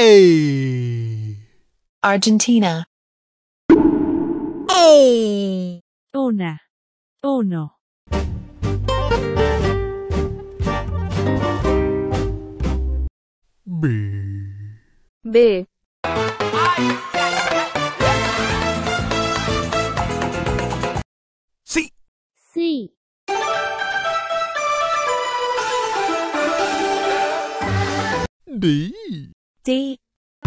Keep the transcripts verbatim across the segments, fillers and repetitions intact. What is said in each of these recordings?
A. Argentina. A. Una. Uno. B. B. C. C. D. D.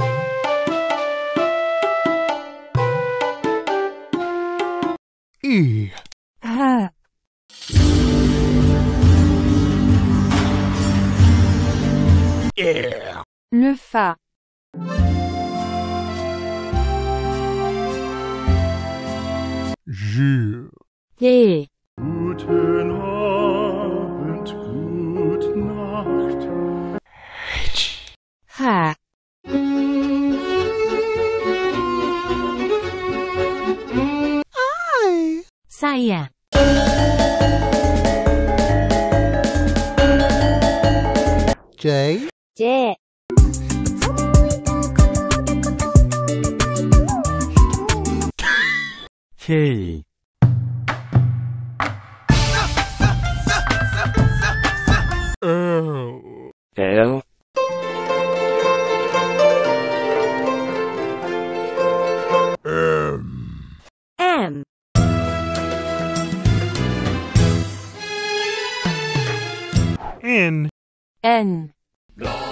E. H. Yeah. Le Fa. G. G. Guten Abend, gute Nacht. H. H. I. Saya. J. J. K. L. L. M. M. N. N. Blah,